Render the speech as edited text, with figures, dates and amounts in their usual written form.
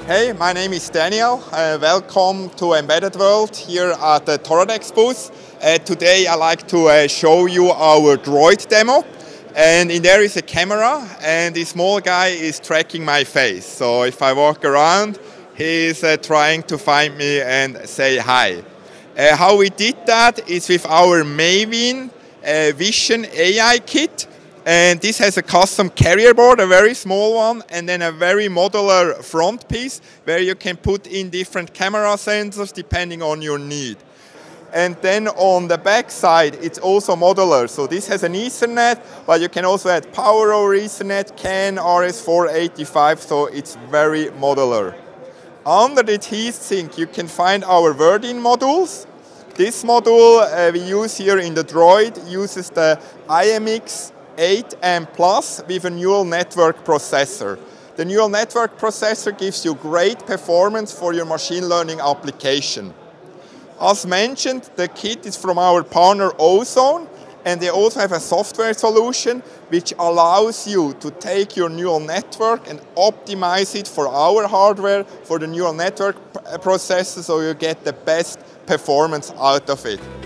Hey, my name is Daniel. Welcome to Embedded World here at the Toradex booth. Today I'd like to show you our droid demo. And in there is a camera, and this small guy is tracking my face. So if I walk around, he's trying to find me and say hi. How we did that is with our Maven Vision AI kit. And this has a custom carrier board, a very small one, and then a very modular front piece where you can put in different camera sensors depending on your need. And then on the back side, it's also modular. So this has an Ethernet, but you can also add power over Ethernet, CAN, RS485, so it's very modular. Under the heatsink, you can find our Verdin modules. This module we use here in the Droid uses the IMX 8M Plus with a neural network processor. The neural network processor gives you great performance for your machine learning application. As mentioned, the kit is from our partner Ozone, and they also have a software solution which allows you to take your neural network and optimize it for our hardware, for the neural network processor, so you get the best performance out of it.